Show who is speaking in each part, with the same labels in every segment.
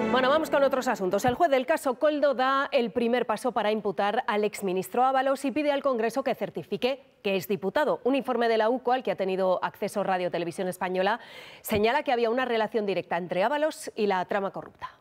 Speaker 1: Bueno, vamos con otros asuntos. El juez del caso Koldo da el primer paso para imputar al exministro Ábalos y pide al Congreso que certifique que es diputado. Un informe de la UCO al que ha tenido acceso Radio Televisión Española señala que había una relación directa entre Ábalos y la trama corrupta.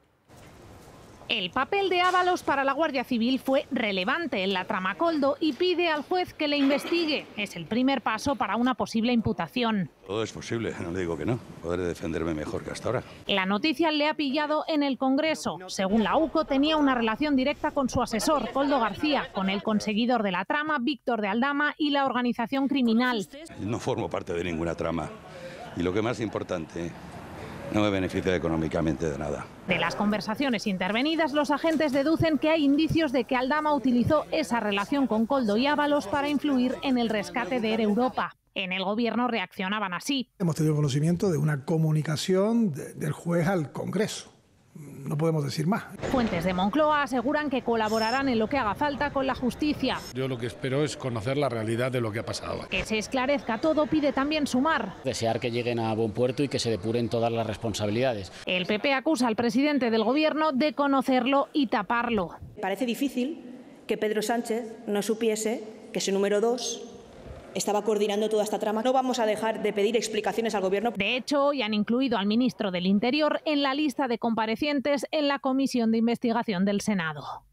Speaker 2: El papel de Ábalos para la Guardia Civil fue relevante en la trama Koldo y pide al juez que le investigue. Es el primer paso para una posible imputación.
Speaker 3: Todo es posible, no le digo que no. Podré defenderme mejor que hasta ahora.
Speaker 2: La noticia le ha pillado en el Congreso. Según la UCO, tenía una relación directa con su asesor, Koldo García, con el conseguidor de la trama, Víctor de Aldama, y la organización criminal.
Speaker 3: No formo parte de ninguna trama. Y lo que más importante, no me beneficia económicamente de nada.
Speaker 2: De las conversaciones intervenidas, los agentes deducen que hay indicios de que Aldama utilizó esa relación con Koldo y Ábalos para influir en el rescate de Air Europa. En el gobierno reaccionaban así.
Speaker 4: Hemos tenido conocimiento de una comunicación del juez al Congreso. No podemos decir más.
Speaker 2: Fuentes de Moncloa aseguran que colaborarán en lo que haga falta con la justicia.
Speaker 5: Yo lo que espero es conocer la realidad de lo que ha pasado.
Speaker 2: Que se esclarezca todo, pide también Sumar.
Speaker 6: Desear que lleguen a buen puerto y que se depuren todas las responsabilidades.
Speaker 2: El PP acusa al presidente del gobierno de conocerlo y taparlo.
Speaker 7: Parece difícil que Pedro Sánchez no supiese que su número 2 estaba coordinando toda esta trama. No vamos a dejar de pedir explicaciones al Gobierno.
Speaker 2: De hecho, hoy han incluido al ministro del Interior en la lista de comparecientes en la comisión de investigación del Senado.